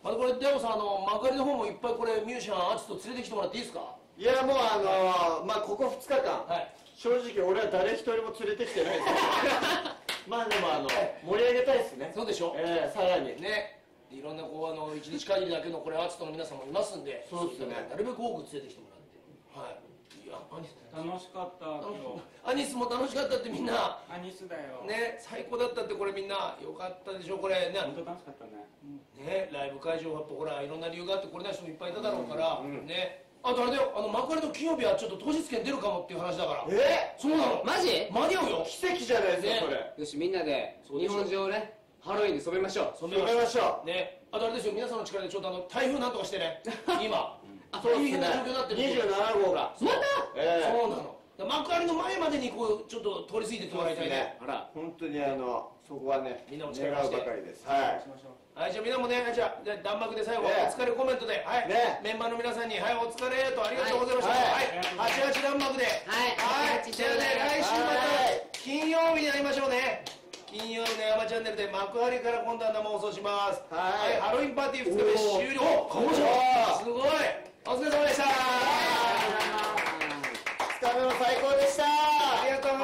これ大悟さん幕張の方もいっぱいこれミュージシャンアーティスト連れてきてもらっていいですか？ いやもうまあここ2日間、 はい、 正直俺は誰一人も連れてきてないですまあでも盛り上げたいですね。 そうでしょ。さらにね、いろんなこう一日限りだけのこれアーティストの皆さんもいますんで、 そうですね、 なるべく多く連れてきてもらって、はい、いやアニス楽しかった。 アニスも楽しかったってみんな。 アニスだよね、最高だったってこれみんなよかったでしょこれね。 本当楽しかったね。 ね、ライブ会場はやっぱほらいろんな理由があって来れない人もいっぱいいただろうからね。あとあれだよ、幕張の金曜日はちょっと当日券出るかもっていう話だから。そうなの？ マジ？ 間に合うよ。 奇跡じゃないですかそれ。 よしみんなで日本中をねハロウィンで染めましょう。 染めましょうね。あとあれですよ、皆さんの力でちょっと台風なんとかしてね今大変な状況になってる。 27号がまたそうなの。幕張の前までにこうちょっと通り過ぎてってもらいたいね。 あら本当にそこはねみんなも願うばかりです。 はい、じゃあみんなもね、じゃあ弾幕で最後お疲れコメントで、はい、メンバーの皆さんにはいお疲れとありがとうございました。はい、88弾幕で、はい、じゃあね来週また金曜日に会いましょうね。金曜日の山チャンネルで幕張から今度は生放送します。はい、ハロウィンパーティー2日目終了。すごい、お疲れ様でした。 2日目も最高でした。 ありがと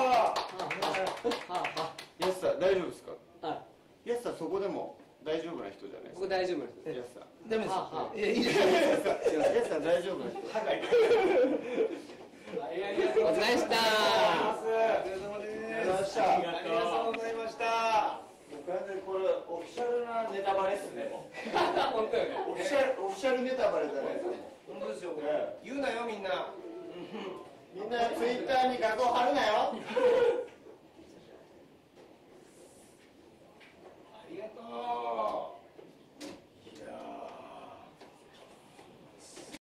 う。 ヤスさん大丈夫ですか？ヤスさんそこでも大丈夫な人じゃないですか？ 僕大丈夫です。 ヤスさんダメです。いいですよ。 ヤスさん大丈夫な人。 お疲れでした。 ありがとうございました。 これオフィシャルなネタバレっすね。 本当よね。 オフィシャルネタバレじゃないですか。 本当ですよ。言うなよみんな。 みんなツイッターに画像貼るなよ。 ありがとう。